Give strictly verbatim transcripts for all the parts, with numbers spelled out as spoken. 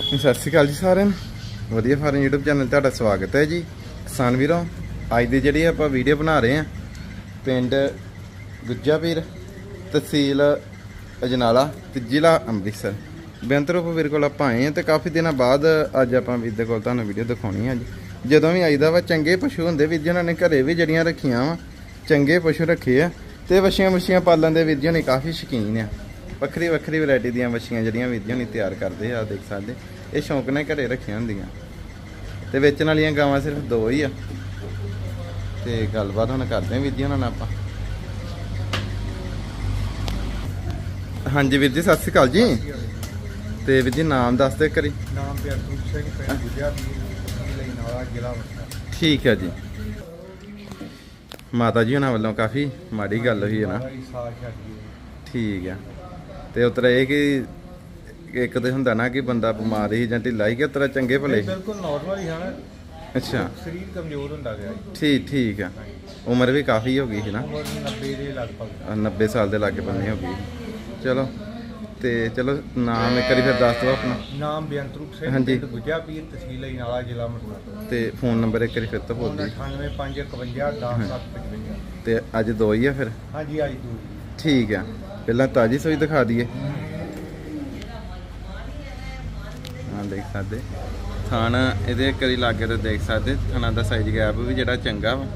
सत श्री अकाल जी सारे वधिया फार्म यूट्यूब चैनल तुहाडा स्वागत है जी। किसान वीरों अज की जी आप वीडियो बना रहे हैं पिंड गुज्जा पीर तहसील अजनाला ते जिला अमृतसर बेअंतर रूप वीर को आप आए हैं तो काफ़ी दिन बाद अज आप वीर को वीडियो दिखानी है जी। जदों भी आईदा वा चंगे पशु होंगे वीर जी उन्होंने घरे भी जड़ियाँ रखियां वा चंगे पशु रखे है तो वछियां वछियां पालन के वीर जी ने काफ़ी शौकीन है। ਵੱਖਰੀ ਵੱਖਰੀ वैरायटी ਦੀਆਂ ਵਛੀਆਂ ਜਿਹੜੀਆਂ ਵੀਰ ਜੀ ਹੁਣੀ ਤਿਆਰ ਕਰਦੇ ਆ ਦੇਖ ਸਕਦੇ ਇਹ ਸ਼ੌਂਕ ਨਾਲ ਘਰੇ ਰੱਖੀਆਂ ਹੁੰਦੀਆਂ ਤੇ ਵੇਚਣ ਵਾਲੀਆਂ ਗਾਵਾਂ ਸਿਰਫ ਦੋ ਹੀ ਆ ਤੇ ਗੱਲਬਾਤ ਹੁਣ ਕਰਦੇ ਆ ਵੀਰ ਜੀ ਉਹਨਾਂ ਨਾਲ ਆਪਾਂ। ਹਾਂਜੀ ਵੀਰ ਜੀ ਸਤਿ ਸ਼੍ਰੀ ਅਕਾਲ ਜੀ। ਤੇ ਵੀਰ ਜੀ ਨਾਮ ਦੱਸ ਦੇ ਕਰੀ। ਨਾਮ ਬਿਆਨਤਰੂਪ ਸਿੰਘ ਪਿੰਡ ਗੁੱਜਾ ਪੀਰ ਲਈ ਨਾਲਾ ਜ਼ਿਲ੍ਹਾ ਅੰਮ੍ਰਿਤਸਰ। ਠੀਕ ਹੈ ਜੀ। ਮਾਤਾ ਜੀ ਉਹਨਾਂ ਵੱਲੋਂ ਕਾਫੀ ਮਾੜੀ ਗੱਲ ਹੋਈ ਹੈ ਨਾ। ਠੀਕ ਹੈ ਤੇ ਉਤਰਾ ਇਹ ਕਿ ਇੱਕ ਤੇ ਹੁੰਦਾ ਨਾ ਕਿ ਬੰਦਾ ਬਿਮਾਰ ਹੀ ਜਾਂ ਢਿੱਲਾ ਹੀ ਕਿ ਉਤਰਾ ਚੰਗੇ ਭਲੇ ਬਿਲਕੁਲ ਨਾਰਮਲ ਹੀ ਹੈ। ਅੱਛਾ ਸਰੀਰ ਕਮਜ਼ੋਰ ਹੁੰਦਾ ਗਿਆ। ਠੀਕ ਠੀਕ ਆ। ਉਮਰ ਵੀ ਕਾਫੀ ਹੋ ਗਈ ਹੈ ਨਾ। ਉਮਰ ਨੱਬੇ ਦੇ ਲਗਭਗ ਨੱਬੇ ਸਾਲ ਦੇ ਲਾਗੇ ਬੰਨੇ ਹੋ ਗਈ। ਚਲੋ ਤੇ ਚਲੋ ਨਾਮ ਇੱਕ ਵਾਰੀ ਫਿਰ ਦੱਸ ਦਿਓ ਆਪਣਾ। ਨਾਮ ਬਿਆਨਤਰੂਪ ਸਿੰਘ ਹਾਂਜੀ ਪਿੰਡ ਗੁੱਜਾ ਪੀਰ ਤਹਿਸੀਲ ਅਜਨਾਲਾ ਜ਼ਿਲ੍ਹਾ ਅੰਮ੍ਰਿਤਸਰ ਤੇ ਫੋਨ ਨੰਬਰ ਇੱਕ ਵਾਰੀ ਫਿਰ ਤੋਂ ਬੋਲ ਦਿਓ। ਅਠਾਨਵੇਂ ਪੰਜ ਇਕਵੰਜਾ ਦਸ ਸੱਤ ਪਚਵੰਜਾ। ਤੇ ਅੱਜ ਦੋ ਹੀ ਆ ਫਿਰ। ਹਾਂਜੀ ਅੱਜ ਦੋ। ਠੀਕ ਆ ਪਹਿਲਾਂ ਤਾਜੀ ਸੂਈ ਦਿਖਾ ਦਈਏ। ਹਾਂ ਦੇਖ ਸਕਦੇ ਥਾਣ ਇਹਦੇ ਕਰੀ ਲਾਗੇ ਤੇ ਦੇਖ ਸਕਦੇ ਥਾਣਾ ਦਾ ਸਾਈਜ਼ ਗੈਪ ਵੀ ਜਿਹੜਾ ਚੰਗਾ ਵਾ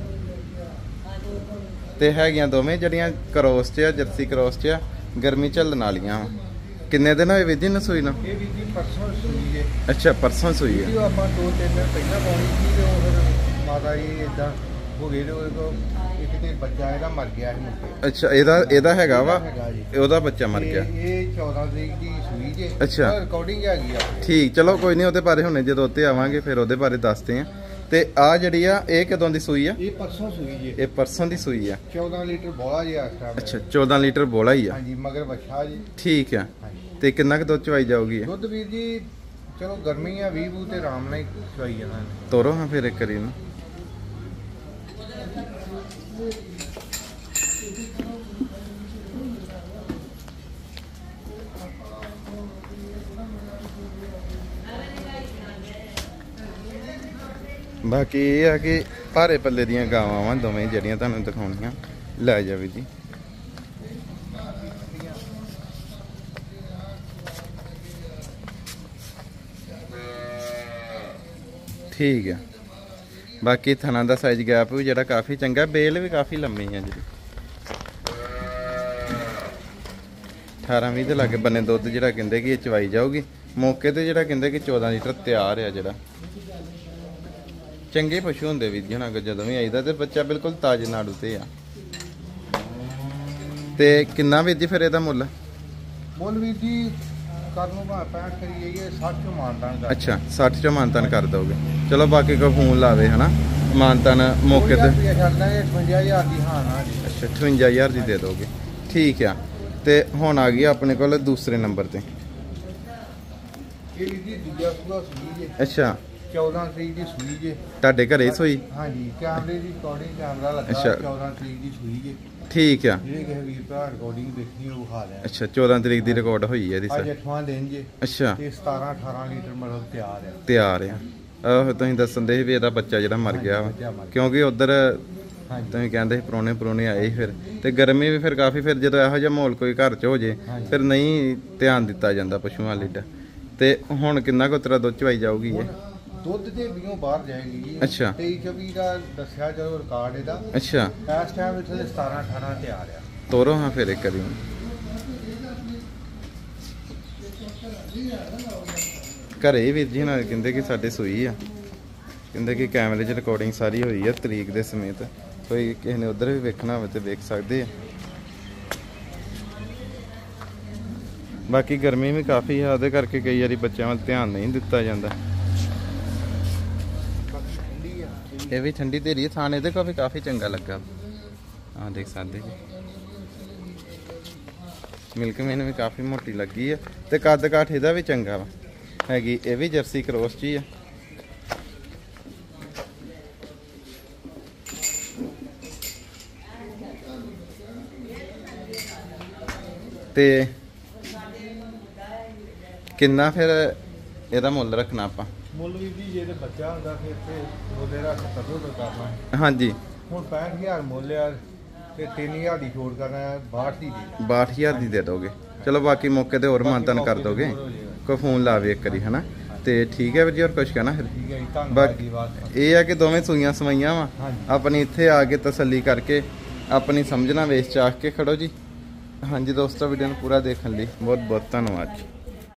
ਤੇ ਹੈਗੀਆਂ ਦੋਵੇਂ ਜਿਹੜੀਆਂ ਕਰੋਸ 'ਚ ਆ ਜਰਸੀ ਕਰੋਸ 'ਚ ਆ ਗਰਮੀ ਝੱਲਣ ਵਾਲੀਆਂ ਵਾ। ਕਿੰਨੇ ਦਿਨ ਹੋਏ ਵੀਰ ਜੀ ਨੂੰ ਸੂਈ ਨੂੰ? ਇਹ ਵੀਰ ਜੀ ਪਰਸੋਂ ਸੂਈ ਹੈ। ਅੱਛਾ ਪਰਸੋਂ ਸੂਈ ਹੈ। ਆਪਾਂ ਦੋ ਤਿੰਨ ਦਿਨ ਪਹਿਲਾਂ ਪਾਉਣੀ ਸੀ ਤੇ ਉਹ ਫਿਰ ਮਾਤਾ ਜੀ ਇਦਾਂ ਹੋ ਗਏ ਤੇ ਉਹਦੇ ਕੋਲ ਇੱਕ ਤੇ ਬੱਚਾ ਇਹਦਾ ਮਰ ਗਿਆ ਸੀ ਮੁੱਕੇ। ਅੱਛਾ ਇਹਦਾ ਇਹਦਾ ਹੈਗਾ ਵਾ ਜੀ। ਉਹਦਾ ਬੱਚਾ ਮਰ ਗਿਆ। ਇਹ ਚੌਦਾਂ ਤਰੀਕ ਦੀ ਸੂਈ ਜੇ। ਅੱਛਾ ਰਿਕਾਰਡਿੰਗ ਹੈਗੀ ਆ। ਠੀਕ ਚਲੋ ਕੋਈ ਨਹੀਂ ਉਹਦੇ ਬਾਰੇ ਹੁਣੇ ਜਦੋਂ ਉੱਤੇ ਆਵਾਂਗੇ ਫਿਰ ਉਹਦੇ ਬਾਰੇ ਦੱਸਦੇ ਆ। ਤੇ ਆ ਜਿਹੜੀ ਆ ਇਹ ਕਦੋਂ ਦੀ ਸੂਈ ਆ? ਇਹ ਪਰਸੋਂ ਸੂਈ ਜੇ। ਇਹ ਪਰਸੋਂ ਦੀ ਸੂਈ ਆ। ਚੌਦਾਂ ਲੀਟਰ ਬੋਲਾ ਜੀ ਇਸ ਟਾਈਮ। ਅੱਛਾ ਚੌਦਾਂ ਲੀਟਰ ਬੋਲਾ ਹੀ ਆ। ਹਾਂਜੀ ਮਗਰ ਬੱਚਾ ਜੀ। ਠੀਕ ਆ ਤੇ ਕਿੰਨਾ ਕੁ ਦੁੱਧ ਚਵਾਈ ਜਾਊਗੀ? ਦੁੱਧ ਵੀਰ ਜੀ ਚਲੋ ਗਰਮੀ ਆ ਵੀਹ ਬੂ ਤੇ ਆਰਾਮ ਨਾਲ ਚਵਾਈ ਜਾਣਾ। ਤੋਰੋ ਹਾਂ ਫਿਰ ਇੱਕ ਵਾਰੀ ਨੂੰ। ਬਾਕੀ ਇਹ ਆ ਕਿ ਭਾਰੇ ਪੱਲੇ ਦੀਆਂ ਗਾਵਾਂ ਵਾਂ ਦੋਵੇਂ ਜਿਹੜੀਆਂ ਤੁਹਾਨੂੰ ਦਿਖਾਉਣੀਆਂ ਲੈ ਜਾਵੇ ਜੀ। ਠੀਕ ਹੈ ਬਾਕੀ ਥਣਾ ਦਾ ਸਾਈਜ਼ ਗੈਪ ਵੀ ਜਿਹੜਾ ਕਾਫੀ ਚੰਗਾ ਬੇਲ ਵੀ ਕਾਫੀ ਲੰਮੀ ਹੈ ਜੀ। ਅਠਾਰਾਂ ਵੀਹ ਦੇ ਲਾਗੇ ਬੰਨੇ ਦੁੱਧ ਜਿਹੜਾ ਕਹਿੰਦੇ ਕਿ ਇਹ ਚਵਾਈ ਜਾਊਗੀ ਮੌਕੇ ਤੇ ਜਿਹੜਾ ਕਹਿੰਦੇ ਕਿ ਚੌਦਾਂ ਲੀਟਰ ਤਿਆਰ ਆ। ਜਿਹੜਾ ਚੰਗੇ ਪਸ਼ੂ ਹੁੰਦੇ ਵੀਰ ਜੀ ਹੁਣ ਜਦੋਂ ਵੀ ਆਈਦਾ ਤੇ ਬੱਚਾ ਬਿਲਕੁਲ ਤਾਜ਼ੇ ਨਾੜੂ ਤੇ ਆ। ਤੇ ਕਿੰਨਾ ਵੀਰ ਜੀ ਫਿਰ ਇਹਦਾ ਮੁੱਲ? ਮੁੱਲ ਵੀਰ ਜੀ ਕਰ ਨੂੰ ਭਾਵੇਂ ਪੈਂਹਠ ਕਰੀਏ ਇਹ ਸੱਠ ਚੋਂ ਮਾਨਤਾਨ ਕਰ। ਅੱਛਾ ਸੱਠ ਚੋਂ ਮਾਨਤਾਨ ਕਰ ਦੋਗੇ। ਚਲੋ ਬਾਕੀ ਕੋਈ ਫੋਨ ਲਾਵੇ ਹਨਾ ਮਾਨਤਾਨ ਮੌਕੇ ਤੇ। ਅਠਵੰਜਾ ਹਜ਼ਾਰ ਦੀ ਹਾਂ ਨਾ ਜੀ। ਅੱਛਾ ਅਠਵੰਜਾ ਹਜ਼ਾਰ ਦੀ ਦੇ ਦੋਗੇ। ਠੀਕ ਆ ਤੇ ਹੁਣ ਆ ਗਈ ਆਪਣੇ ਕੋਲ ਦੂਸਰੇ ਨੰਬਰ ਤੇ। ਇਹ ਵੀਰ ਜੀ ਦੂਜਾ ਸੂਆ ਸੂਈ ਜੇ। ਅੱਛਾ ਚੌਦਾਂ ਤਰੀਕ ਦੀ ਸੂਈ ਜੇ। ਤੁਹਾਡੇ ਘਰੇ ਸੋਈ? ਹਾਂਜੀ ਕੈਮਰੇ ਦੀ ਰਿਕਾਰਡਿੰਗ ਕੈਮਰਾ ਲੱਗਾ। ਚੌਦਾਂ ਤਰੀਕ ਦੀ ਸੂਈ ਜੇ। ਠੀਕ ਆ ਜਿਹੜੇ ਕਿਸੇ ਵੀਰ ਭਰਾ ਰਿਕਾਰਡਿੰਗ ਦੇਖਣੀ ਉਹ ਖਾ ਲਿਆ। ਅੱਛਾ ਚੌਦਾਂ ਤਰੀਕ ਦੀ ਰਿਕਾਰਡ ਹੋਈ ਹੈ ਇਹਦੀ ਸਰ। ਅੱਜ ਅੱਠਵਾਂ ਦਿਨ ਜੇ। ਅੱਛਾ ਤੇ ਸਤਾਰਾਂ ਅਠਾਰਾਂ ਲੀਟਰ ਮਤਲਬ ਤਿਆਰ ਆ। ਤਿਆਰ ਆ। ਆਹੋ ਤੁਸੀਂ ਦੱਸਣ ਦੇ ਵੀ ਇਹਦਾ ਬੱਚਾ ਜਿਹੜਾ ਮਰ ਗਿਆ ਵਾ ਕਿਉਂਕਿ ਉਧਰ ਤੁਸੀਂ ਕਹਿੰਦੇ ਸੀ ਪ੍ਰਾਹੁਣੇ ਪ੍ਰਾਹੁਣੇ ਆਏ ਫਿਰ ਤੇ ਗਰਮੀ ਵੀ ਫਿਰ ਕਾਫੀ ਫਿਰ ਜਦੋਂ ਇਹੋ ਜਿਹਾ ਮਾਹੌਲ ਕੋਈ ਘਰ 'ਚ ਹੋ ਜੇ ਫਿਰ ਨਹੀਂ ਧਿਆਨ ਦਿੱਤਾ ਜਾਂਦਾ ਪਸ਼ੂਆਂ ਲਈ। ਤੇ ਹੁਣ ਕਿੰਨਾ ਕੁ ਉਤਰਾ ਦੁੱਧ ਚਵਾਈ ਜਾਊਗੀ ਇਹ? ਦੁੱਧ ਦੇ ਵੀਓਂ ਬਾਹਰ ਜਾਏਗੀ। ਅੱਛਾ ਤੇਈ ਚੌਵੀ ਦਾ ਦੱਸਿਆ ਜਦੋਂ ਰਿਕਾਰਡ ਇਹਦਾ। ਅੱਛਾ ਇਸ ਟਾਈਮ ਇੱਥੇ ਸਤਾਰਾਂ ਅਠਾਰਾਂ ਤਿਆਰ ਆ। ਤੋਰੋ ਹਾਂ ਫਿਰ ਇੱਕ ਵਾਰੀ। ਘਰੇ ਹੀ ਵੀਰ ਜੀ ਨਾਲ ਕਹਿੰਦੇ ਕਿ ਸਾਡੇ ਸੂਈ ਆ ਕਹਿੰਦੇ ਕਿ ਕੈਮਰੇ 'ਚ ਰਿਕਾਰਡਿੰਗ ਸਾਰੀ ਹੋਈ ਆ ਤਰੀਕ ਦੇ ਸਮੇਤ। ਕੋਈ ਕਿਸੇ ਨੇ ਉਧਰ ਵੀ ਵੇਖਣਾ ਹੋਵੇ ਤੇ ਵੇਖ ਸਕਦੇ ਆ। ਬਾਕੀ ਗਰਮੀ ਵੀ ਕਾਫੀ ਆ ਉਹਦੇ ਕਰਕੇ ਕਈ ਵਾਰੀ ਬੱਚਿਆਂ ਵੱਲ ਧਿਆਨ ਨਹੀਂ ਦਿੱਤਾ ਜਾਂਦਾ। ਇਹ ਵੀ ਠੰਡੀ ਧੀਰੀ ਥਾਣ ਇਹਦੇ ਕੋਲ ਵੀ ਕਾਫੀ ਚੰਗਾ ਲੱਗਾ। ਹਾਂ ਦੇਖ ਸਕਦੇ ਜੀ ਮਿਲਕ ਮੈਨ ਵੀ ਕਾਫੀ ਮੋਟੀ ਲੱਗੀ ਆ ਤੇ ਕੱਦ ਕਾਠ ਇਹਦਾ ਵੀ ਚੰਗਾ ਵਾ ਹੈਗੀ। ਇਹ ਵੀ ਜਰਸੀ ਕਰੋਸ 'ਚ ਹੀ ਆ। ਤੇ ਕਿੰਨਾ ਫਿਰ ਇਹਦਾ ਮੁੱਲ ਰੱਖਣਾ ਆਪਾਂ? ਮੁੱਲ ਵੀ ਜੀ ਜੇ ਤੇ ਬੱਚਾ ਹੁੰਦਾ ਫਿਰ ਤੇ ਮੁੱਲ ਰੱਖ ਕਦੋਂ ਤੋਂ ਕਰਨਾ। ਹਾਂਜੀ ਹੁਣ ਪੈਂਹਠ ਹਜ਼ਾਰ ਮੁੱਲ ਆ ਤੇ ਤਿੰਨ ਹਜ਼ਾਰ ਦੀ ਛੋੜ ਕਰਨਾ ਬਾਹਠ ਦੀ ਦੇ ਬਾਹਠ ਹਜ਼ਾਰ ਦੀ ਦੇ ਦੋਗੇ। ਚਲੋ ਬਾਕੀ ਮੌਕੇ ਤੇ ਹੋਰ ਮਾਨਤਨ ਕਰ ਦੋਗੇ, ਕੋਈ ਫੋਨ ਲਾਵੇ ਇੱਕ ਵਾਰੀ ਹਨਾ। ਤੇ ਠੀਕ ਹੈ ਵੀਰ ਜੀ, ਹੋਰ ਕੁਝ ਕਹਿਣਾ ਫਿਰ? ਠੀਕ ਹੈ ਜੀ, ਧੰਨਵਾਦ ਜੀ। ਬਾਤ ਇਹ ਆ ਕਿ ਦੋਵੇਂ ਸੂਈਆਂ ਸਵਾਈਆਂ ਵਾ, ਆਪਣੀ ਇੱਥੇ ਆ ਕੇ ਤਸੱਲੀ ਕਰਕੇ ਆਪਣੀ ਸਮਝਣਾ ਵੇਚ ਚਾਖ ਕੇ ਖੜੋ ਜੀ। ਹਾਂਜੀ ਦੋਸਤੋ, ਵੀਡੀਓ ਨੂੰ ਪੂਰਾ ਦੇਖਣ ਲਈ ਬਹੁਤ ਬਹੁਤ ਧੰਨਵਾਦ ਜੀ।